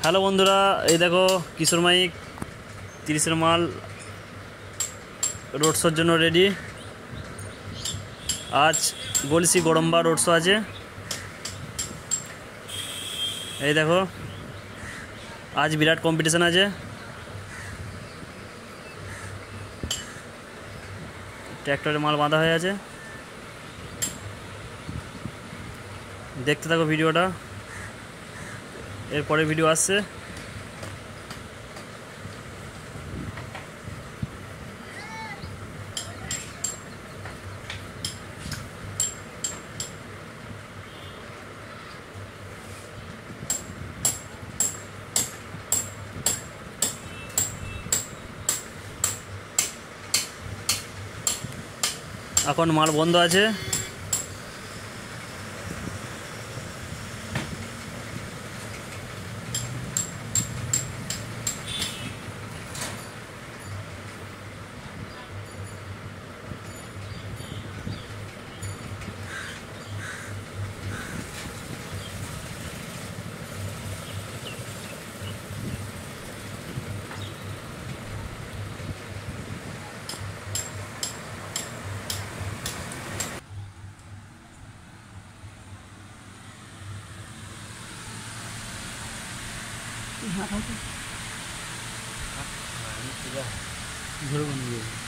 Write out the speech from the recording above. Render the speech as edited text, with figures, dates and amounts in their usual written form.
Hello বন্ধুরা, এই দেখো কিশোর মাইক 30-এর মাল রোড শোর জন্য রেডি। আজ গলসি গরম্বা রোড শো আছে। এই দেখো আজ বিরাট কম্পিটিশন আছে। ট্র্যাক্টরে মাল বাঁধা হয়ে আছে, দেখতে থাকো ভিডিওটা, এরপরে ভিডিও আসছে। এখন মাল বন্ধ আছে। हाँ,